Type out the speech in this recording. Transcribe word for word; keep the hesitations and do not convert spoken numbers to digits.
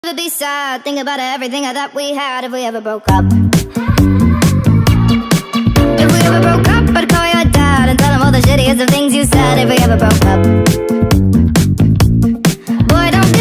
Never be sad, think about everything that we had if we ever broke up. If we ever broke up, I'd call your dad and tell him all the shittiest of things you said if we ever broke up.